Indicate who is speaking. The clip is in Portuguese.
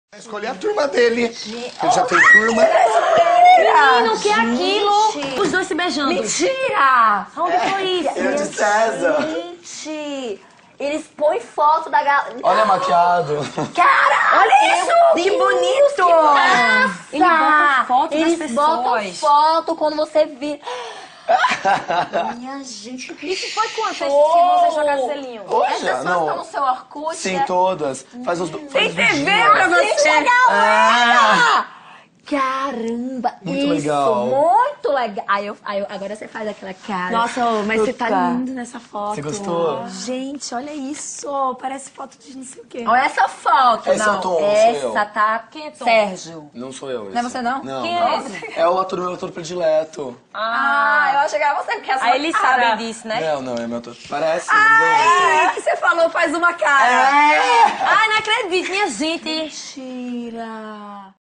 Speaker 1: Escolher a turma dele. Ele já tem turma.
Speaker 2: Menino, que é aquilo? Os dois se beijando.
Speaker 3: Mentira!
Speaker 2: Onde foi isso?
Speaker 1: Eu de César.
Speaker 3: Gente, eles põem foto da galera.
Speaker 4: Olha maquiado.
Speaker 3: Cara, olha isso! Que bonito!
Speaker 2: Ele bota foto das
Speaker 3: Eles botam
Speaker 2: pessoas.
Speaker 3: foto quando você vira. Minha gente, que
Speaker 2: Isso foi quando se
Speaker 3: show!
Speaker 2: você jogar selinho?
Speaker 1: Hoje?
Speaker 3: Essas pessoas
Speaker 1: Não.
Speaker 3: estão no seu Orkut?
Speaker 1: Sim, todas. Faz os
Speaker 3: Tem
Speaker 1: faz os
Speaker 3: TV
Speaker 1: dias.
Speaker 3: pra você!
Speaker 1: Ah!
Speaker 3: Caramba!
Speaker 4: Muito
Speaker 3: isso,
Speaker 4: legal.
Speaker 3: muito legal. Agora você faz aquela cara.
Speaker 2: Nossa, mas você tá
Speaker 3: Puta.
Speaker 2: lindo nessa foto.
Speaker 4: Você gostou?
Speaker 2: Gente, olha isso. Parece foto de não sei o quê.
Speaker 3: Olha essa foto.
Speaker 4: Esse é o
Speaker 3: não.
Speaker 4: Tom, sou
Speaker 3: essa
Speaker 4: eu.
Speaker 3: tá...
Speaker 2: Quem é Tom?
Speaker 3: Sérgio.
Speaker 4: Não sou eu.
Speaker 3: Não é você, não?
Speaker 4: Não.
Speaker 2: Quem
Speaker 4: não.
Speaker 2: é esse?
Speaker 4: É o meu ator predileto.
Speaker 3: Ah, eu achei que era você, porque a sua
Speaker 2: Aí eles
Speaker 3: cara...
Speaker 2: sabem disso, né?
Speaker 4: Não, é meu ator. Parece.
Speaker 3: É, que você falou, faz uma cara.
Speaker 2: Ai, não acredito, minha gente.
Speaker 3: Mentira.